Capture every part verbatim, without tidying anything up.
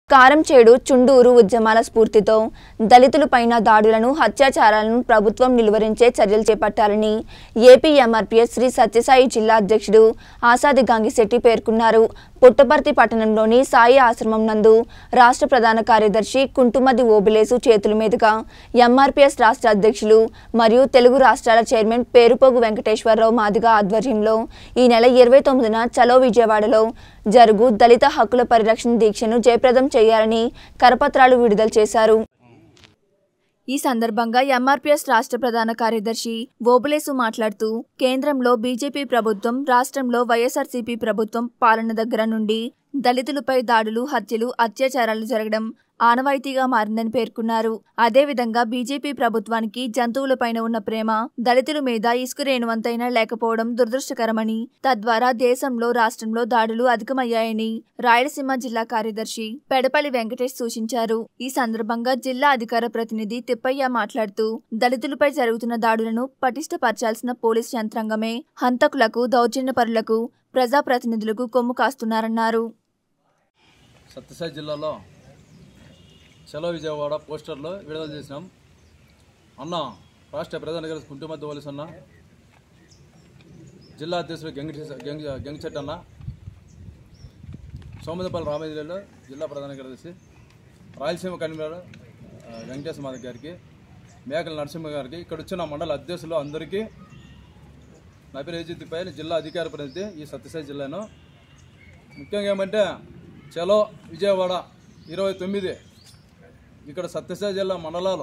కారంచేడు చుండూరు ఉద్యమాల స్ఫూర్తితో దళితులపైన దాడులను అత్యాచారాలను ప్రభుత్వం నిలువరించే చర్యలు చేపట్టాలని ఏపీ ఎంఆర్పీఎస్ శ్రీ సత్యసాయి జిల్లా అధ్యక్షుడు ఆసాది గంగిశెట్టి పేర్కొన్నారు. పుట్టపర్తి పట్టణంలోని సాయి ఆశ్రమం నందు రాష్ట్ర ప్రధాన కార్యదర్శి కుంటుమది ఓబిలేసు చేతుల మీదుగా ఎంఆర్పీఎస్ రాష్ట్ర అధ్యక్షులు మరియు తెలుగు రాష్ట్రాల చైర్మన్ పేరుపోగు వెంకటేశ్వరరావు మాదిగ ఆధ్వర్యంలో ఈ నెల ఇరవై తొమ్మిదిన చలో విజయవాడలో జరుగు దళిత హక్కుల పరిరక్షణ దీక్షను జయప్రదం చేయాలని కరపత్రాలు విడుదల చేశారు. ఈ సందర్భంగా ఎంఆర్పీఎస్ రాష్ట్ర ప్రధాన కార్యదర్శి ఓబులేసు మాట్లాడుతూ కేంద్రంలో బీజేపీ ప్రభుత్వం, రాష్ట్రంలో వైఎస్ఆర్సీపీ ప్రభుత్వం పాలన దగ్గర నుండి దళితులపై దాడులు, హత్యలు, అత్యాచారాలు జరగడం ఆనవాయితీగా మారిందని పేర్కొన్నారు. అదేవిధంగా బీజేపీ ప్రభుత్వానికి జంతువులపైన ఉన్న ప్రేమ దళితుల మీద ఇసుకరేణువంతైనా లేకపోవడం దురదృష్టకరమని, తద్వారా దేశంలో రాష్ట్రంలో దాడులు అధికమయ్యాయని రాయలసీమ జిల్లా కార్యదర్శి పెడపల్లి వెంకటేష్ సూచించారు. ఈ సందర్భంగా జిల్లా అధికార ప్రతినిధి తిప్పయ్య మాట్లాడుతూ దళితులపై జరుగుతున్న దాడులను పటిష్టపరచాల్సిన పోలీస్ యంత్రాంగమే హంతకులకు, దౌర్జన్యపరులకు, ప్రజాప్రతినిధులకు కొమ్ము కాస్తున్నారన్నారు. సత్యసాయి జిల్లాలో చలో విజయవాడ పోస్టర్లో విడుదల చేసినాం. అన్న రాష్ట్ర ప్రధాన కార్యదర్శి కుంటుమది ఓబిలేసు అన్న, జిల్లా అధ్యక్షుడు గంగి గంగిశెట్టి అన్న, సోమదపల్లి రామేశ్వరిలో జిల్లా ప్రధాన కార్యదర్శి, రాయలసీమ కన్వీనర్ వెంకటేశ్వర మాధవ్ గారికి, మేకల నరసింహ గారికి, ఇక్కడ వచ్చిన మండల అధ్యక్షులు అందరికీ నా పేరు ఏజిత్తిపై జిల్లా అధికార ప్రతినిధి ఈ సత్యసాయి జిల్లాను. ముఖ్యంగా ఏమంటే చలో విజయవాడ ఇరవై తొమ్మిది ఇక్కడ సత్యసాయి జిల్లా మండలాలు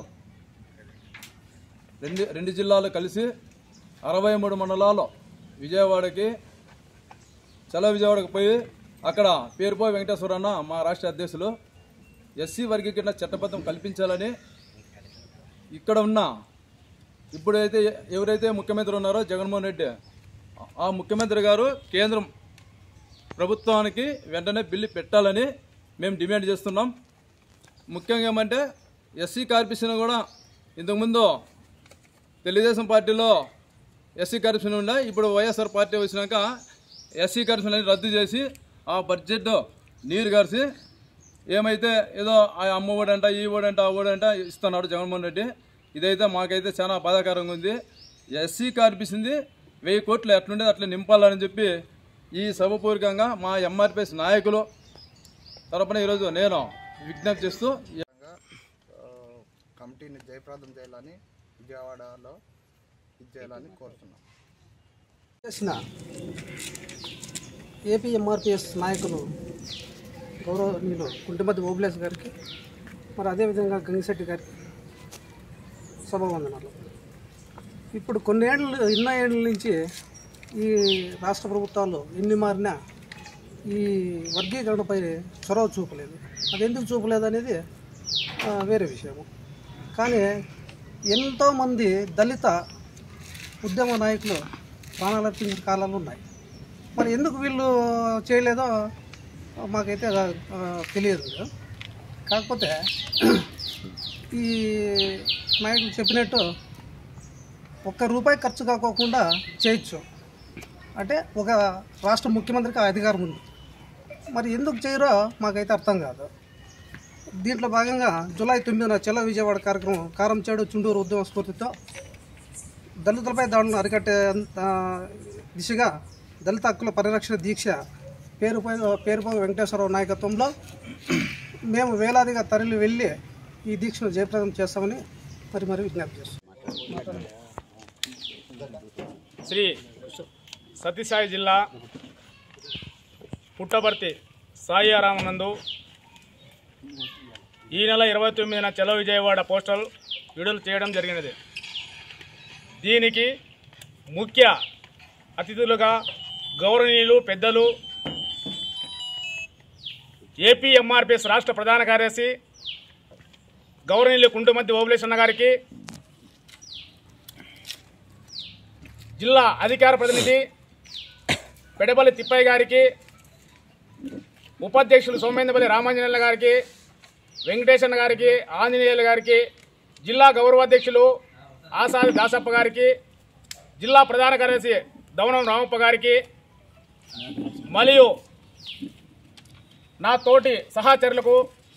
రెండు రెండు జిల్లాలు కలిసి అరవై మూడు మండలాలు విజయవాడకి చలో విజయవాడకి పోయి అక్కడ పేరుపోయి వెంకటేశ్వరన్న మా రాష్ట్ర అధ్యక్షులు ఎస్సీ వర్గీకరణ చట్టబద్ధం కల్పించాలని ఇక్కడ ఉన్న ఇప్పుడైతే ఎవరైతే ముఖ్యమంత్రి ఉన్నారో జగన్మోహన్ రెడ్డి, ఆ ముఖ్యమంత్రి గారు కేంద్రం ప్రభుత్వానికి వెంటనే బిల్లు పెట్టాలని మేము డిమాండ్ చేస్తున్నాం. ముఖ్యంగా ఏమంటే ఎస్సీ కార్పొరేషన్ కూడా ఇంతకుముందు తెలుగుదేశం పార్టీలో ఎస్సీ కార్పొరేషన్ ఉండే, ఇప్పుడు వైఎస్ఆర్ పార్టీ వచ్చినాక ఎస్సీ కార్పొరేషన్ అని రద్దు చేసి ఆ బడ్జెట్ నీరు గారిసి ఏమైతే ఏదో ఆ అమ్మ ఓడంట, ఈ ఓడంట, ఆ ఓడంట ఇస్తున్నాడు జగన్మోహన్ రెడ్డి. ఇదైతే మాకైతే చాలా బాధాకరంగా ఉంది. ఎస్సీ కార్పొరేషన్ది వెయ్యి కోట్లు ఎట్లుండేది అట్లా నింపాలని చెప్పి ఈ సభపూర్వకంగా మా ఎంఆర్పీఎస్ నాయకులు తరపున ఈరోజు నేను విజ్ఞప్తి చేస్తూ కమిటీని జయప్రదం చేయాలని విజయవాడలో ఇది చేయాలని కోరుతున్నాం. చేసిన ఏపీ ఎంఆర్పీఎస్ నాయకులు గౌరవనీయులు కుంటుమది ఓబిలేసు గారికి, మరి అదేవిధంగా గంగిశెట్టి గారికి సభావందనాలు. ఇప్పుడు కొన్నేళ్ళు ఎన్నో ఏళ్ళ నుంచి ఈ రాష్ట్ర ప్రభుత్వాలు ఎన్ని మారినా ఈ వర్గీకరణపై చొరవ చూపలేదు. అది ఎందుకు చూపలేదు అనేది వేరే విషయము. కానీ ఎంతోమంది దళిత ఉద్యమ నాయకులు ప్రాణాలర్పించిన కాలాలు ఉన్నాయి. మరి ఎందుకు వీళ్ళు చేయలేదో మాకైతే తెలియదు. కాకపోతే ఈ నాయకులు చెప్పినట్టు ఒక్క రూపాయి ఖర్చు కాకోకుండా చేయొచ్చు అంటే ఒక రాష్ట్ర ముఖ్యమంత్రికి అధికారం ఉంది. మరి ఎందుకు చేయరో మాకైతే అర్థం కాదు. దీంట్లో భాగంగా జూలై తొమ్మిదిన చలో విజయవాడ కార్యక్రమం కారంచేడు చుండూరు ఉద్యమ స్ఫూర్తితో దళితులపై దాడులను అరికట్టే దిశగా దళిత హక్కుల పరిరక్షణ దీక్ష పేరుపోయి పేరుపోయి వెంకటేశ్వరరావు నాయకత్వంలో మేము వేలాదిగా తరలి వెళ్ళి ఈ దీక్షను జయప్రదం చేస్తామని మరి మరి విజ్ఞప్తి చేస్తాం. శ్రీ సత్యసాయి జిల్లా పుట్టపర్తి సాయి ఆరామనందు ఈ నెల ఇరవై తొమ్మిదిన చలో విజయవాడ పోస్టల్ విడుదల చేయడం జరిగినది. దీనికి ముఖ్య అతిథులుగా గౌరవనీయులు పెద్దలు ఏపీ ఎంఆర్పీఎస్ రాష్ట్ర ప్రధాన కార్యదర్శి గౌరవనీయులు కుంటుమది ఓబిలేసు అన్న గారికి, జిల్లా అధికార ప్రతినిధి పెడపల్లి తిప్పయ్య గారికి, ఉపాధ్యక్షులు సోమేంద్రపల్లి రామాంజనేయుల గారికి, వెంకటేశ్వర గారికి, ఆంజనేయుల గారికి, జిల్లా గౌరవాధ్యక్షులు ఆసాది దాసప్ప గారికి, జిల్లా ప్రధాన కార్యదర్శి దవనం రామప్ప గారికి మరియు నా తోటి సహచరులకు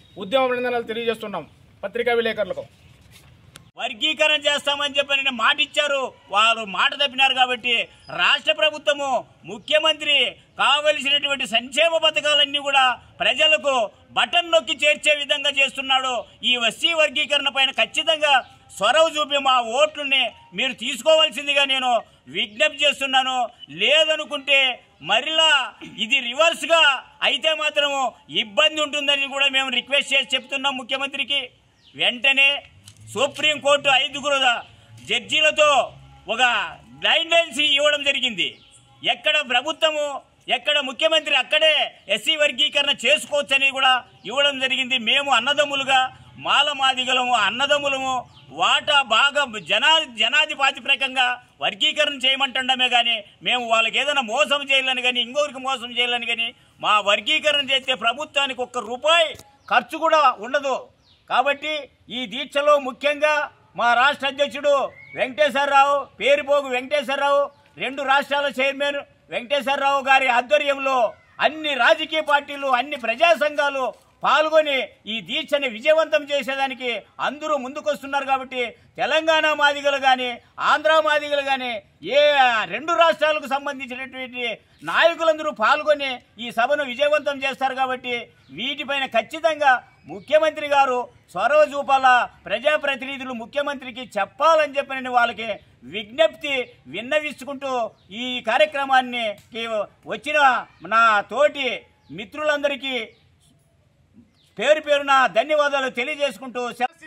ఉద్యమ అభినందనలు తెలియజేస్తున్నాం పత్రికా విలేకరులకు. వర్గీకరణ చేస్తామని చెప్పని మాట ఇచ్చారు, వారు మాట తప్పినారు. కాబట్టి రాష్ట్ర ప్రభుత్వము ముఖ్యమంత్రి కావలసినటువంటి సంక్షేమ పథకాలన్నీ కూడా ప్రజలకు బటన్ నొక్కి చేర్చే విధంగా చేస్తున్నాడు. ఈ ఎస్సీ వర్గీకరణ పైన ఖచ్చితంగా చొరవ చూపి మా ఓట్లని మీరు తీసుకోవాల్సిందిగా నేను విజ్ఞప్తి చేస్తున్నాను. లేదనుకుంటే మరలా ఇది రివర్స్గా అయితే మాత్రము ఇబ్బంది ఉంటుందని కూడా మేము రిక్వెస్ట్ చేసి చెప్తున్నాం ముఖ్యమంత్రికి. వెంటనే సుప్రీంకోర్టు ఐదుగురు జడ్జీలతో ఒక గైడ్లైన్స్ ఇవ్వడం జరిగింది. ఎక్కడ ప్రభుత్వము ఎక్కడ ముఖ్యమంత్రి అక్కడే ఎస్సీ వర్గీకరణ చేసుకోవచ్చని కూడా ఇవ్వడం జరిగింది. మేము అన్నదమ్ములుగా మాలమాదిగలము అన్నదమ్ములము వాటా బాగా జనా జనాధిపాతిప్రకంగా వర్గీకరణ చేయమంటుండమే కానీ మేము వాళ్ళకి ఏదైనా మోసం చేయాలని కానీ ఇంకొకరికి మోసం చేయాలని కానీ మా వర్గీకరణ చేస్తే ప్రభుత్వానికి ఒక్క రూపాయి ఖర్చు కూడా ఉండదు. కాబట్టి ఈ దీక్షలో ముఖ్యంగా మా రాష్ట్ర అధ్యక్షుడు వెంకటేశ్వరరావు పేరుపోగు వెంకటేశ్వరరావు రెండు రాష్ట్రాల చైర్మన్ వెంకటేశ్వరరావు గారి ఆధ్వర్యంలో అన్ని రాజకీయ పార్టీలు అన్ని ప్రజా సంఘాలు పాల్గొని ఈ దీక్షని విజయవంతం చేసేదానికి అందరూ ముందుకొస్తున్నారు. కాబట్టి తెలంగాణ మాదిగలు కానీ ఆంధ్ర మాదిగలు కానీ ఏ రెండు రాష్ట్రాలకు సంబంధించినటువంటి నాయకులందరూ పాల్గొని ఈ సభను విజయవంతం చేస్తారు. కాబట్టి వీటిపైన ఖచ్చితంగా ముఖ్యమంత్రి గారు చొరవ చూపాల, ప్రజాప్రతినిధులు ముఖ్యమంత్రికి చెప్పాలని చెప్పిన వాళ్ళకి విజ్ఞప్తి విన్నవించుకుంటూ ఈ కార్యక్రమాన్ని వచ్చిన నా తోటి మిత్రులందరికీ పేరు పేరున ధన్యవాదాలు తెలియజేసుకుంటూ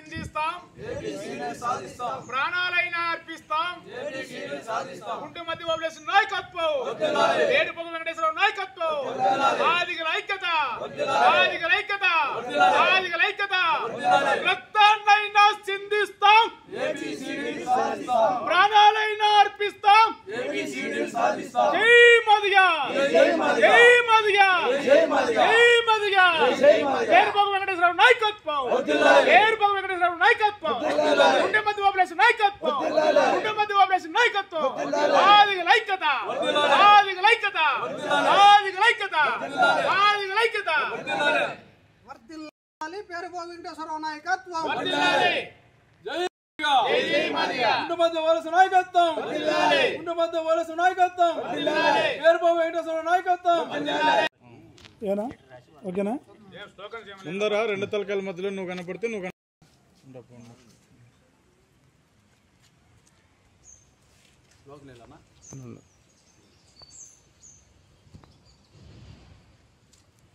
ప్రాణాలైనా అర్పిస్తాం. కుంటుమతి ఓబులేశ్ నాయకత్వం, ఏడుపొగు వెంకటేశ్వరరావు నాయకత్వం, ఆదిగల ఐక్యత, ఆదిగల ఐక్యత, ఆదిగల ఐక్యత. రక్తాన్నైనా చిందిస్తాం, ప్రాణాలైనా అర్పిస్తాం. జై మదిగా, జై మదిగా, జై మదిగా. ఏడుపొగు వెంకటేశ్వరరావు నాయకత్వం, ఏడుపొగు వెంకటేశ్వరరావు నాయకత్వం, కుంటుమతి ఓబులేశ్ నాయకత్వం, కుంటుమతి ఓబులేశ్ నాయకత్వం. ఆదిగల ఐక్యత, ఆదిగల ఐక్యత, ఆదిగల ఐక్యత, ఆదిగల ఐక్యత. వర్ధిల్లాలి పేరుపోగు వెంకటేశ్వరరావు నాయకత్వం. వర్ధిల్లాలి. కుంటుమతి ఓబులేశ్ నాయకత్వం, కుంటుమతి ఓబులేశ్ నాయకత్వం, పేరుపోగు వెంకటేశ్వరరావు నాయకత్వం. ఏనా ఓకేనా? ముందర రెండు తలకాయల మధ్యలో నువ్వు కనపడితే నువ్వు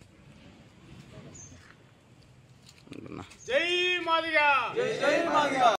జై మాదిగా.